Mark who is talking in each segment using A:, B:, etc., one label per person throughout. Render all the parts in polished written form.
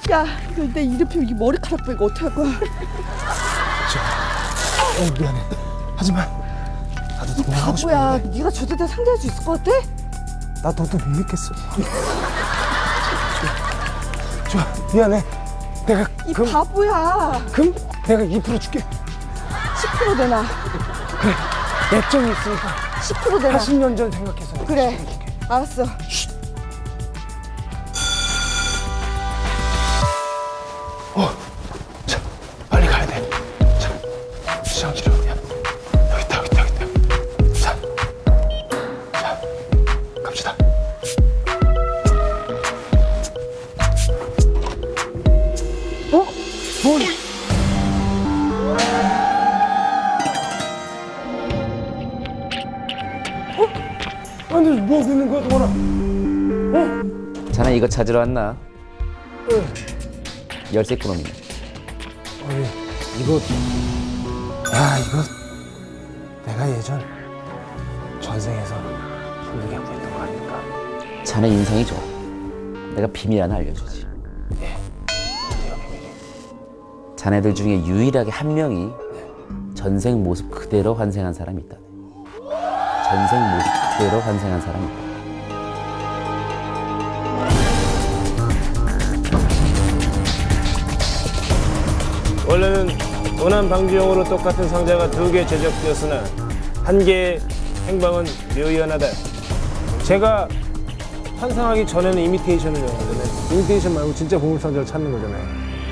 A: 야, 내 이름표 이 머리카락 빼고 어떻게 할 거야?
B: 미안해. 하지만 나도 동행하고 싶은데.
A: 바보야, 네가 저대로 상대할 수 있을 것 같아?
B: 나 너도 못 믿겠어. 좋아, 미안해. 내가
A: 이 바보야.
B: 금 내가 2% 줄게.
A: 10% 내놔.
B: 그래, 액정이 있으니까
A: 10% 내놔.
B: 80년 전 생각해서.
A: 그래, 알았어.
B: 자, 빨리 가야 돼. 자, 시장실이 어디야? 여기 있다, 여기 있다, 여기 있다. 자, 갑시다. 뭘? 아니, 뭐 하고 있는 거야, 동원아?
C: 자네 이거 찾으러 왔나?
B: 응.
C: 열쇠 끊음이네.
B: 아니, 이거 내가 예전 전생에서 힘들게 구했던 거 아닐까?
C: 자네 인상이 좋아. 내가 비밀 하나 알려주지.
B: 예. 어디요, 비밀이?
C: 자네들 중에 유일하게 한 명이 전생 모습 그대로 환생한 사람이 있다. 전생 모습 그대로 환생한 사람이 있다.
D: 원래는 원한 방지용으로 똑같은 상자가 2개 제작되었으나 한 개의 행방은 묘히 하나다. 제가 환상하기 전에는 이미테이션을 연구하잖아요. 이미테이션 말고 진짜 보물상자를 찾는 거잖아요.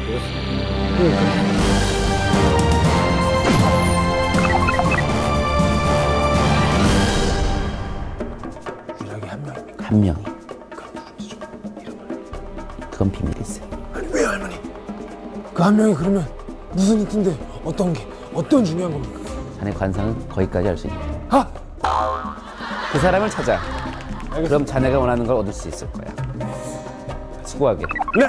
B: 유일하게 한 명입니까?
C: 한 명이.
B: 그럼 누군지 좀 이름을.
C: 그건 비밀일세.
B: 아니, 왜 할머니? 그 한 명이 그러면 무슨 힌트인데 어떤 중요한 겁니까?
C: 자네 관상은 거기까지 알 수 있네.
B: 아!
C: 그 사람을 찾아. 그럼 자네가 원하는 걸 얻을 수 있을 거야. 수고하게.
D: 네!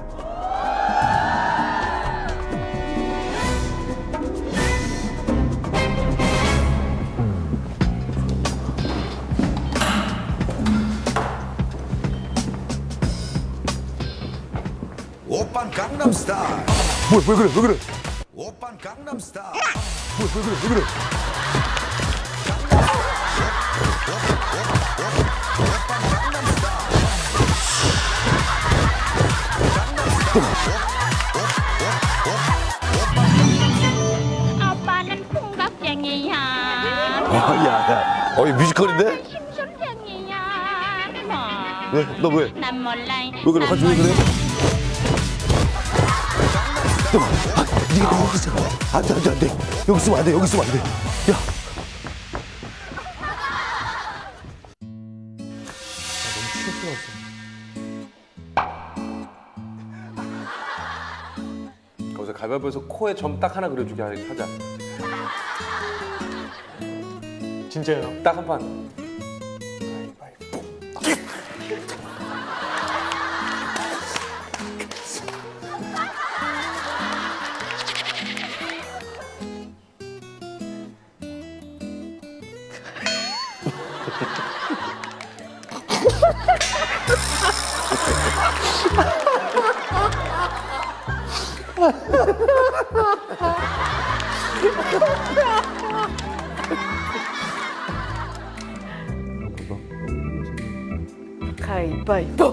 E: 오빤 강남스타일.
B: 왜 그래?
E: 오빤 강남스타일.
B: 왜 그래?
F: 오빠는 풍각쟁이야.
E: 야. 이 뮤지컬인데?
F: 심술쟁이야.
E: 왜? 너 왜?
F: 난 몰라.
E: 왜 그래? 같이 왜 그래? 네가 여기 있잖아. 안 돼. 여기 있으면 안 돼. 야.
G: 거기서 가위바위보에서 코에 점 딱 하나 그려주게 하자.
D: 진짜요?
G: 딱 한 판.
A: 가위바위보.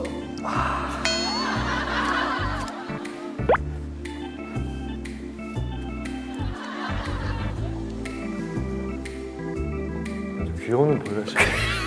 G: 귀여운 보여야지.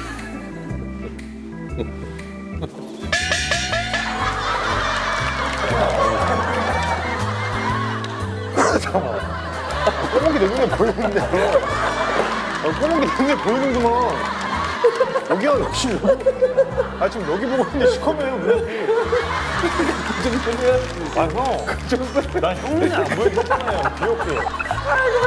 D: 꼬목이 내 눈에 보이는데. 꼬목이 내 눈에 보이는구만. 여기야, 역시. 지금 여기 보고 있는데 시커매요, 눈이. 그 정도면. 형. 그 정도면. 나 형 눈에 안 보였잖아요, 귀엽게.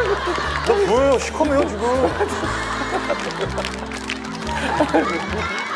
D: 너 보여요, 시커매요, 지금.